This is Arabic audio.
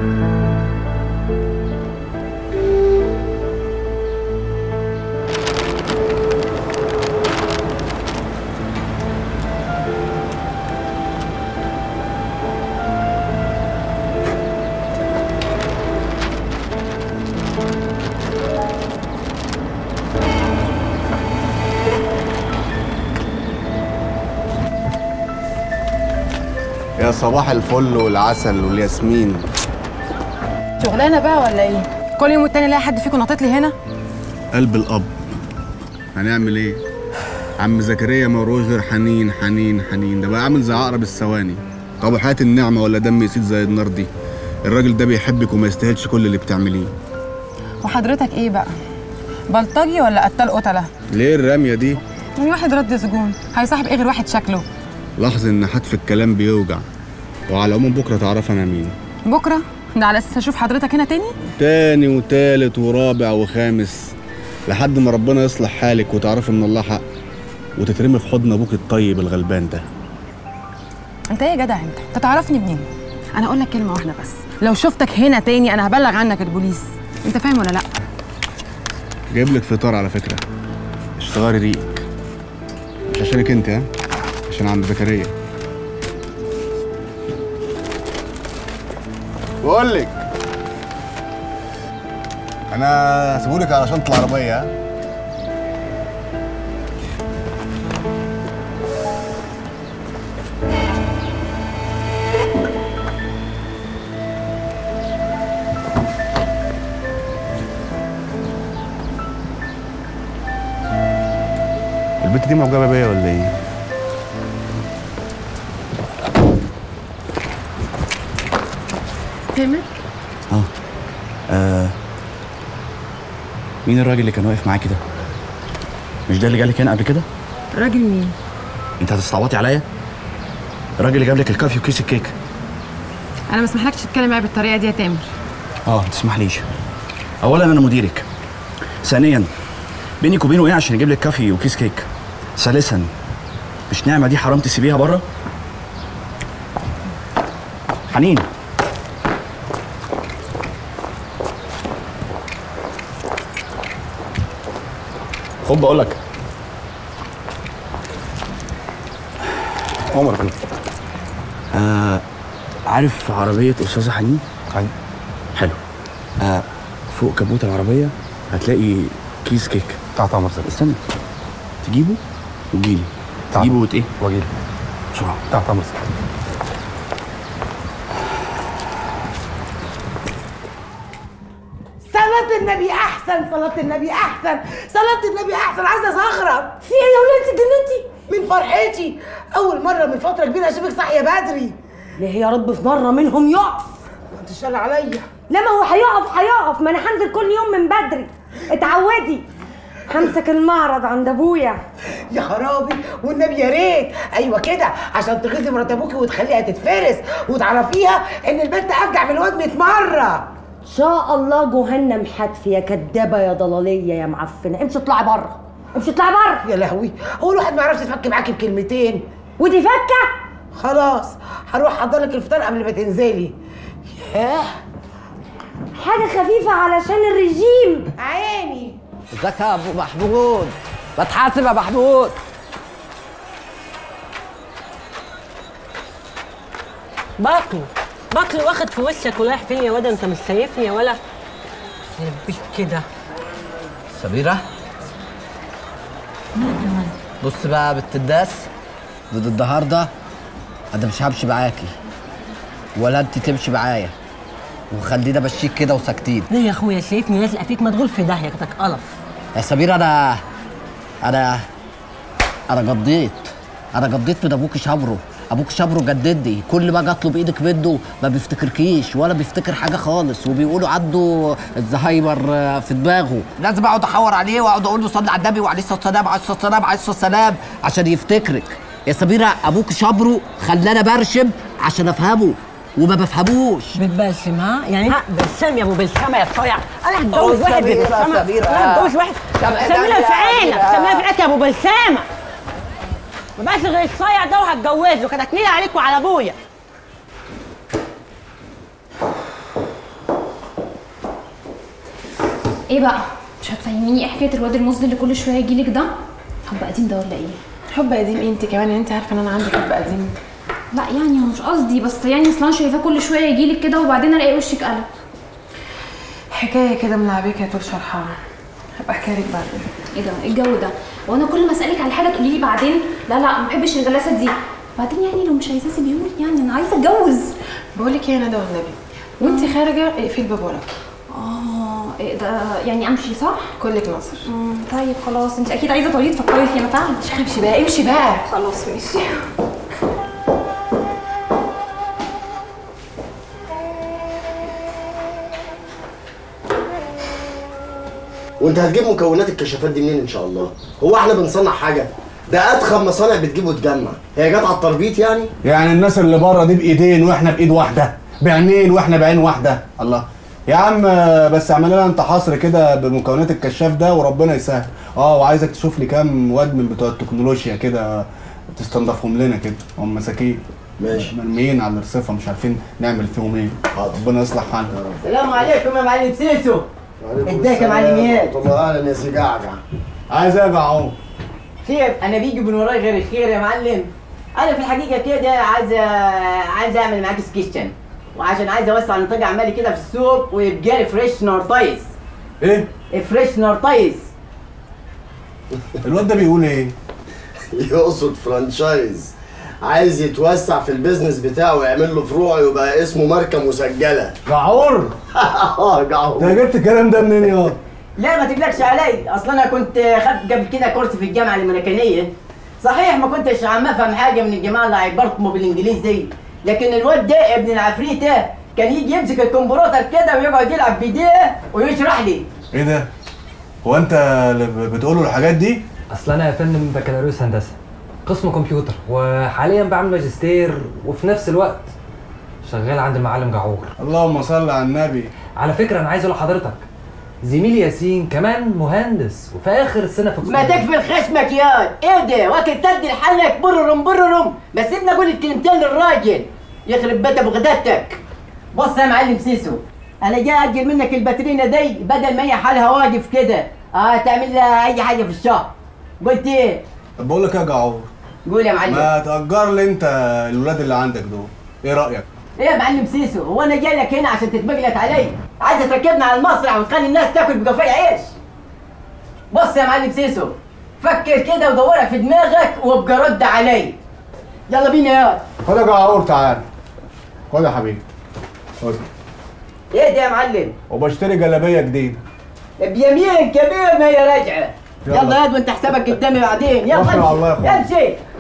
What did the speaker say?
يا صباح الفل والعسل والياسمين. شغلانه بقى ولا ايه؟ كل يوم والتاني الاقي حد فيكم ناطط لي هنا. قلب الاب. هنعمل ايه؟ عم زكريا مروش غير حنين حنين حنين، ده بقى عامل زي عقرب الثواني. طب حياة النعمه ولا دم يسيل زي النار دي؟ الراجل ده بيحبك وما يستاهلش كل اللي بتعمليه. وحضرتك ايه بقى؟ بلطجي ولا قتال قتله؟ ليه الرميه دي؟ يعني واحد رد سجون هيصاحب ايه غير واحد شكله؟ لاحظ ان حتف الكلام بيوجع. وعلى العموم بكره تعرف انا مين. بكره؟ ده على اساس اشوف حضرتك هنا تاني؟ تاني وتالت ورابع وخامس لحد ما ربنا يصلح حالك وتعرفي ان الله حق وتترمي في حضن ابوك الطيب الغلبان ده. انت ايه يا جدع انت تعرفني منين؟ انا اقول لك كلمه واحده بس، لو شفتك هنا تاني انا هبلغ عنك البوليس. انت فاهم ولا لا؟ جايب لك فطار على فكره. اشتغاري ريقك. مش عشانك انت، ها؟ عشان عم زكريا. بقول لك انا هسيبهولك على شنطه العربيه. ها؟ البت دي معجبه بيا ولا ايه؟ تامر؟ مين الراجل اللي كان واقف معاكي ده؟ مش ده اللي جالك هنا قبل كده؟ راجل مين؟ انت هتستعوطي عليا؟ الراجل اللي جاب لك الكافي وكيس الكيك. انا ما اسمحلكش تتكلم معايا بالطريقه دي يا تامر. ما تسمحليش. اولا انا مديرك. ثانيا بينك وبينه ايه عشان يجيب لك كافي وكيس كيك؟ ثالثا مش نعمه دي حرام تسيبيها بره؟ حنين، خد بقول لك. عمر فين؟ عارف عربيه استاذه حنين؟ ايوه. حلو. فوق كبوت العربيه هتلاقي كيس كيك. تحت امر سيدي. استنى تجيبه وتجيلي. تجيبه ايه؟ واجيلي بسرعه. تحت امر سيدي. صلاة النبي أحسن، صلاة النبي أحسن، صلاة النبي أحسن. عايزة أزغرط. في إيه يا ولادتي جننتي؟ من فرحتي أول مرة من فترة كبيرة أشوفك صاحية بدري. ليه يا رب في مرة منهم يقف؟ ما تشال عليا. لا ما هو هيقف، ما أنا هنزل كل يوم من بدري. اتعودي. همسك المعرض عند أبويا. يا خرابي والنبي يا ريت. أيوة كده عشان تغيظي مرات أبوكي وتخليها تتفرس وتعرفيها إن البنت أرجع من الواد 100 مرة. إن شاء الله جهنم حتف يا كدابة يا ضلالية يا معفنة. امشي اطلعي بره، امشي اطلعي بره. يا لهوي، هو الواحد ما يعرفش يفك معاكي بكلمتين؟ ودي فكة؟ خلاص هروح أحضر لك الفطار قبل ما تنزلي. ياه حاجة خفيفة علشان الرجيم. عيني. ازيك يا ابو محمود؟ بتحاسب يا محمود. بطل واخد في وشك ورايح فين يا واد؟ انت مش شايفني يا ولا؟ يربيك كده. سميرة بص بقى يا بنت الناس، ضد النهارده انا مش همشي معاكي ولا انت تمشي معايا، وخلينا ماشيين كده وساكتين. ليه يا اخويا شايفني لازقه فيك؟ مدغول في داهيه كتك قلف. يا سميرة انا قضيت من ابوك شبره. ابوك شبره جددني، كل ما اجي اطلب ايدك منه ما بيفتكركيش ولا بيفتكر حاجه خالص، وبيقولوا عنده الزهايمر في دماغه. لازم اقعد احور عليه واقعد اقول له صلي على النبي وعليه الصلاه والسلام عليه الصلاه والسلام عليه الصلاه والسلام عشان يفتكرك. يا سميرة ابوك شبره خلاني برشم عشان افهمه وما بفهموش. بتبسم ها؟ يعني ها بسام يا ابو بسامه يا صايع. انا هتجوز واحد بسامه. انا هتجوز واحد سميرة في عينك، سميرة في عينك يا ابو بسامه. ما بقاش غير الصايع ده وهتجوزه. كانت هتنيلي عليك وعلى ابويا. ايه بقى؟ مش هتفهميني ايه حكايه الواد المزن اللي كل شويه يجيلك ده؟ حب قديم ده ولا ايه؟ حب قديم ايه انت كمان؟ انت عارفه ان انا عندي حب قديم. لا يعني هو مش قصدي، بس يعني اصل انا شايفاه كل شويه يجيلك كده وبعدين الاقي وشك قلب. حكايه كده ملعبكه طول شرحها، هبقى احكي لك بعدين. ايه ده؟ ايه الجو ده؟ وانا كل ما اسالك على حاجه تقولي لي بعدين؟ لا ما بحبش الجلسات دي. بعدين يعني لو مش عايزاه سيبيهولي، يعني انا عايزه اتجوز. بقول لك ايه يا ندى والنبي، وانت خارجه اقفلي الباب وراكي. ايه ده؟ يعني امشي صح؟ كلك نظر. طيب خلاص، انت اكيد عايزه طريقه تفكري فيها، انا فاهمه. امشي بقى امشي بقى. خلاص ماشي. وانت هتجيب مكونات الكشافات دي منين ان شاء الله؟ هو احنا بنصنع حاجه؟ ده ادخل مصانع بتجيب وتجمع، هي جت على التربيط يعني؟ يعني الناس اللي بره دي بايدين واحنا بايد واحده، بعينين واحنا بعين واحده. الله يا عم، بس اعمل لنا انت حصر كده بمكونات الكشاف ده وربنا يسهل. وعايزك تشوف لي كام واد من بتوع التكنولوجيا كده تستنضفهم لنا كده، هم مساكين ماشي مرميين على الرصيفه مش عارفين نعمل فيهم ايه. ربنا يصلح حالنا. السلام عليكم يا معلم سيسو. ازيك يا معلم اياد؟ والله اهلا يا سي جعجع. عايز ايه يا جعون؟ خير، انا بيجي من وراي غير الخير يا معلم. انا في الحقيقه كده عايز اعمل معاك سكيشن، وعشان عايز اوسع نطاق اعمالي كده في السوق ويبقى لي فريش نورتايز. ايه؟ فريش نورتايز. الواد ده بيقول ايه؟ يقصد فرانشايز، عايز يتوسع في البيزنس بتاعه ويعمل له فروع ويبقى اسمه ماركه مسجله. جعور؟ جعور. انت جبت الكلام ده منين يا؟ لا ما تقلقش علي، اصلا انا كنت خدت قبل كده كورس في الجامعه الامريكانيه. صحيح ما كنتش عم افهم حاجه من الجماعه اللي هيبرطموا بالانجليزي، لكن الواد ده ابن العفريته كان يجي يمسك الكمبيوتر كده ويقعد يلعب بايديه ويشرح لي. ايه ده؟ هو انت اللي بتقوله الحاجات دي؟ اصل انا يا فندم بكالوريوس هندسه قسم كمبيوتر، وحاليا بعمل ماجستير وفي نفس الوقت شغال عند المعلم جعور. اللهم صل على النبي. على فكره انا عايز اقول لحضرتك زميلي ياسين كمان مهندس وفي اخر سنه في ما تكفي خشمك يا ايه ده؟ واكل تدي لحالك بررم بس سيبني اقول الكلمتين للراجل يخرب بيت ابو غداتك. بص يا معلم سيسو، انا جاي اجل منك الباترينا دي بدل ما هي حالها واقف كده تعمل لها اي حاجه في الشهر. قلت ايه؟ طب بقول لك ايه يا جعور؟ قول يا معلم. ما تأجر لي انت الولاد اللي عندك دول، ايه رأيك؟ ايه يا معلم سيسو، هو انا جاي لك هنا عشان تتبجلت علي؟ عايز تركبنا على المسرح وتخلي الناس تاكل بقفاية عيش؟ بص يا معلم سيسو، فكر كده ودورها في دماغك وابقى رد علي. يلا بينا يا خد يا جعور تعال. خد يا حبيبي. خد. ايه ده يا معلم؟ وبشتري جلابية جديدة. بيمين كبير ما هي راجعة. يلا يا وانت حسابك قدامي بعدين. يلا الله يا اخويا. امشي.